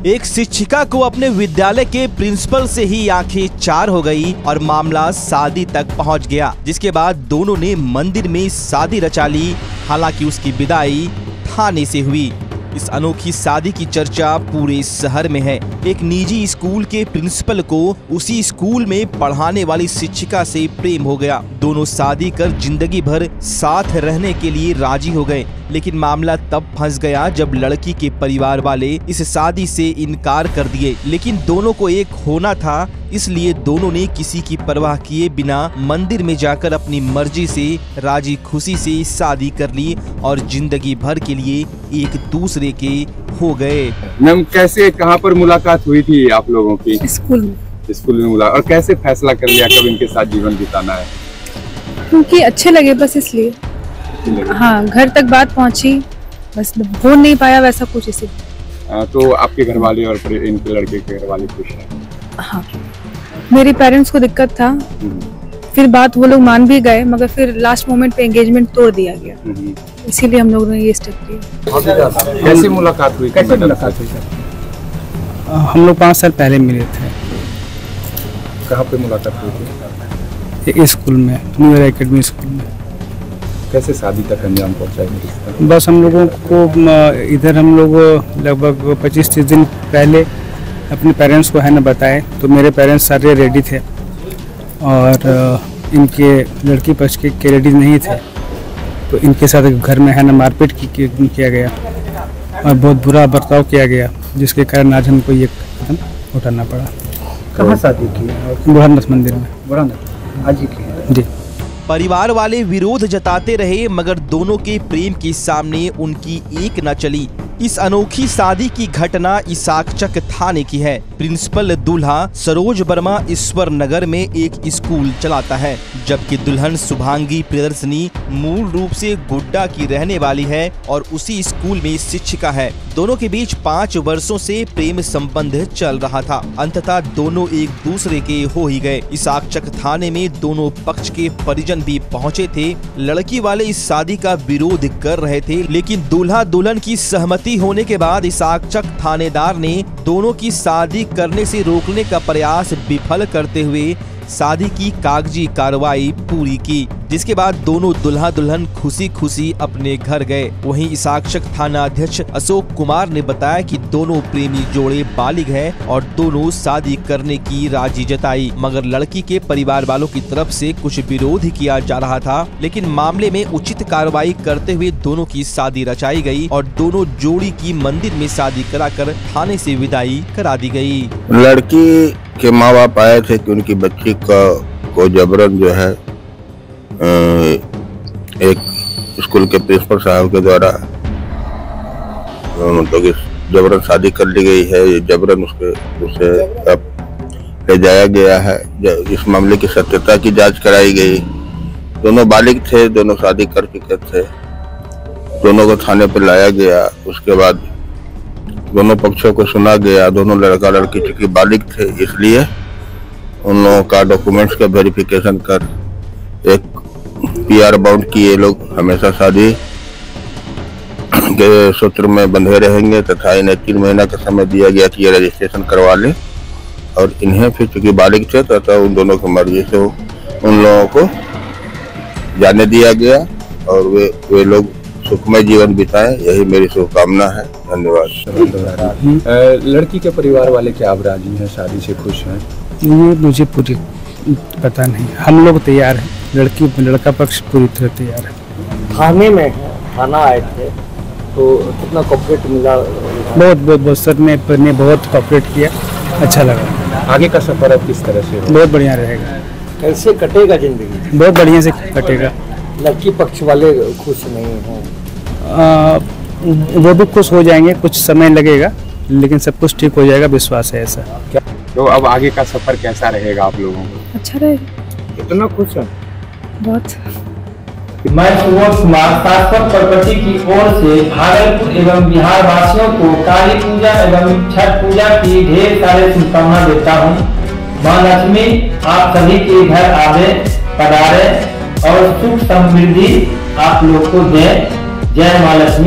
एक शिक्षिका को अपने विद्यालय के प्रिंसिपल से ही आंखें चार हो गई और मामला शादी तक पहुंच गया, जिसके बाद दोनों ने मंदिर में शादी रचा ली। हालांकि उसकी विदाई थाने से हुई। इस अनोखी शादी की चर्चा पूरे शहर में है। एक निजी स्कूल के प्रिंसिपल को उसी स्कूल में पढ़ाने वाली शिक्षिका से प्रेम हो गया। दोनों शादी कर जिंदगी भर साथ रहने के लिए राजी हो गए, लेकिन मामला तब फंस गया जब लड़की के परिवार वाले इस शादी से इनकार कर दिए। लेकिन दोनों को एक होना था, इसलिए दोनों ने किसी की परवाह किए बिना मंदिर में जाकर अपनी मर्जी से राजी खुशी से शादी कर ली और जिंदगी भर के लिए एक दूसरे के हो गए। मैम, कैसे कहाँ पर मुलाकात हुई थी आप लोगों की? स्कूल में। स्कूल में मुलाकात। और कैसे फैसला कर लिया कब इनके साथ जीवन बिताना है? क्योंकि अच्छे लगे, बस इसलिए। हाँ, घर तक बात पहुंची, बस हो नहीं पाया वैसा कुछ इसे। तो आपके घर वाले और इनके लड़के के घर वाले खुश हैं? हाँ, मेरे पेरेंट्स को दिक्कत था, फिर बात वो लोग मान भी गए, मगर फिर लास्ट मोमेंट पे एंगेजमेंट तोड़ दिया गया, इसीलिए हम लोगों ने ये स्टेप लिया। कैसी मुलाकात हुई? कैसे मुलाकात हुई सर? हम लोग 5 साल पहले मिले थे। कहाँ पे मुलाकात हुई थी? स्कूल में, न्यू ईयर एकेडमी स्कूल में। कैसे शादी तक अंजाम पहुँचाएंगे? बस हम लोगों को इधर हम लोग लगभग 25-30 दिन पहले अपने पेरेंट्स को है ना बताए, तो मेरे पेरेंट्स सारे रेडी थे और इनके लड़की पक्ष के रेडी नहीं थे, तो इनके साथ घर में है ना मारपीट किया गया और बहुत बुरा बर्ताव किया गया, जिसके कारण आज हमको ये कदम उठाना पड़ा। कहाँ शादी की? बुरहानगंज मंदिर में। बुरहानगंज आज ही की? जी। परिवार वाले विरोध जताते रहे, मगर दोनों के प्रेम के सामने उनकी एक न चली। इस अनोखी शादी की घटना इसाकचक थाने की है। प्रिंसिपल दूल्हा सरोज वर्मा ईश्वर नगर में एक स्कूल चलाता है, जबकि दुल्हन शुभांगी प्रियदर्शनी मूल रूप से गुड्डा की रहने वाली है और उसी स्कूल में शिक्षिका है। दोनों के बीच 5 वर्षों से प्रेम संबंध चल रहा था। अंततः दोनों एक दूसरे के हो ही गए। इसाकचक थाने में दोनों पक्ष के परिजन भी पहुँचे थे। लड़की वाले इस शादी का विरोध कर रहे थे, लेकिन दूल्हा दुल्हन की सहमति होने के बाद इसाकचक थानेदार ने दोनों की शादी करने से रोकने का प्रयास विफल करते हुए शादी की कागजी कार्रवाई पूरी की, जिसके बाद दोनों दुल्हा दुल्हन खुशी खुशी अपने घर गए। वहीं इसाकचक थाना अध्यक्ष अशोक कुमार ने बताया कि दोनों प्रेमी जोड़े बालिग हैं और दोनों शादी करने की राजी जताई, मगर लड़की के परिवार वालों की तरफ से कुछ विरोध किया जा रहा था। लेकिन मामले में उचित कार्रवाई करते हुए दोनों की शादी रचाई गई और दोनों जोड़ी की मंदिर में शादी कराकर थाने से विदाई करा दी गई। लड़की के माँ बाप आए थे कि उनकी बच्ची को जबरन जो है एक स्कूल के प्रिंसिपल साहब के द्वारा मतलब जबरन शादी कर ली गई है। जबरन उसे अब ले जाया गया है। इस मामले की सत्यता की जांच कराई गई। दोनों बालिग थे, दोनों शादी कर चुके थे। दोनों को थाने पर लाया गया। उसके बाद दोनों पक्षों को सुना गया। दोनों लड़का लड़की चूंकि बालिग थे, इसलिए उन लोगों का डॉक्यूमेंट्स का वेरिफिकेशन कर एक PR बाउंड किए लोग हमेशा शादी के सूत्र में बंधे रहेंगे तथा इन्हें 3 महीना का समय दिया गया कि ये रजिस्ट्रेशन करवा ले। और इन्हें फिर चूंकि बालिग थे तथा उन दोनों की मर्जी से उन लोगों को जाने दिया गया और वे लोग सुखमय जीवन बिताएं, यही मेरी शुभकामना है। धन्यवाद। लड़की के परिवार वाले क्या आप राजी हैं, शादी से खुश हैं? ये मुझे पूरी पता नहीं। हम लोग तैयार हैं, लड़का पक्ष पूरी तरह तैयार है। थाने में है, थाना आए थे तो कितना कोऑपरेट मिला? बहुत सर ने बहुत कोऑपरेट किया, अच्छा लगा। आगे का सफर अब किस तरह से? बहुत बढ़िया रहेगा। कैसे कटेगा जिंदगी? बहुत बढ़िया से कटेगा। लड़की पक्ष वाले खुश नहीं हैं? वो भी खुश हो जाएंगे, कुछ समय लगेगा लेकिन सब कुछ ठीक हो जाएगा, विश्वास है ऐसा। तो अब आगे का सफर कैसा रहेगा आप लोगों को? अच्छा रहेगा। कितना खुश है? बहुत। मैं सुबोध कुमार शाश्वत प्रॉपर्टी की ओर से भागलपुर एवं बिहार वासियों को काली पूजा एवं छठ पूजा की ढेर सारे शुभकामना देता हूँ। माँ लक्ष्मी आप सभी के घर आवे, पधारे और सुख समृद्धि आप लोग को दे। जय माँ लक्ष्मी।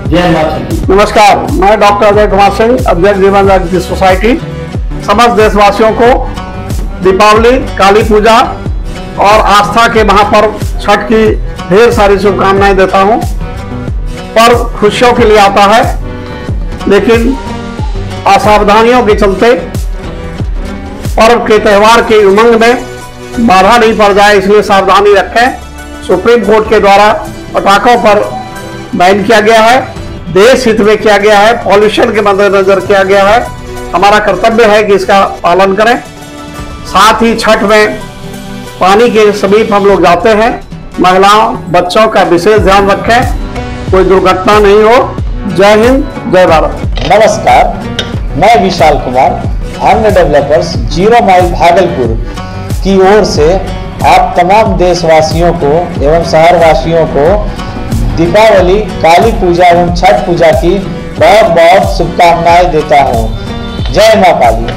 जय माता दी। नमस्कार, मैं डॉक्टर अजय कुमार सिंह, अध्यक्ष जीवन जागृति सोसाइटी, समस्त देशवासियों को दीपावली, काली पूजा और आस्था के महापर्व छठ की ढेर सारी शुभकामनाएं देता हूं। पर्व खुशियों के लिए आता है, लेकिन असावधानियों के चलते पर्व के त्योहार के उमंग में बाधा नहीं पड़ जाए, इसलिए सावधानी रखें। सुप्रीम कोर्ट के द्वारा पटाखों पर बैन किया गया है, देश हित में किया गया है, पॉल्यूशन के मद्देनजर किया गया है। हमारा कर्तव्य है कि इसका पालन करें। साथ ही छठ में पानी के समीप हम लोग जाते हैं, महिलाओं बच्चों का विशेष ध्यान रखें, कोई दुर्घटना नहीं हो। जय हिंद, जय भारत। नमस्कार, मैं विशाल कुमार, अन्य डेवलपर्स 0 माइल भागलपुर की ओर से आप तमाम देशवासियों को एवं शहरवासियों को दीपावली, काली पूजा एवं छठ पूजा की बहुत बहुत शुभकामनाएं देता हूं। जय मां काली।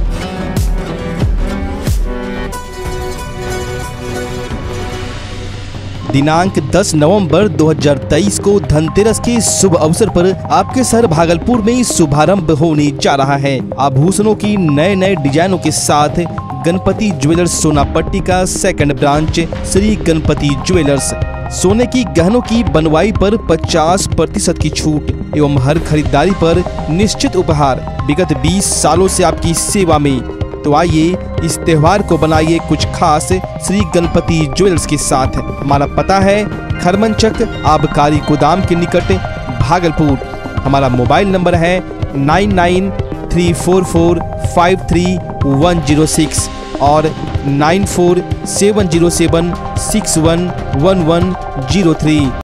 दिनांक 10 नवंबर 2023 को धनतेरस के शुभ अवसर पर आपके शहर भागलपुर में शुभारंभ होने जा रहा है। आभूषणों की नए नए डिजाइनों के साथ गणपति ज्वेलर्स सोनापट्टी का second branch Shri Ganpati jewellers सोने की गहनों की बनवाई पर 50% की छूट एवं हर खरीदारी पर निश्चित उपहार। विगत 20 सालों से आपकी सेवा में, तो आइए इस त्योहार को बनाइए कुछ खास श्री गणपति ज्वेलर्स के साथ। हमारा पता है खरमनचक आबकारी गोदाम के निकट भागलपुर। हमारा मोबाइल नंबर है 9934453106 और 947076111103।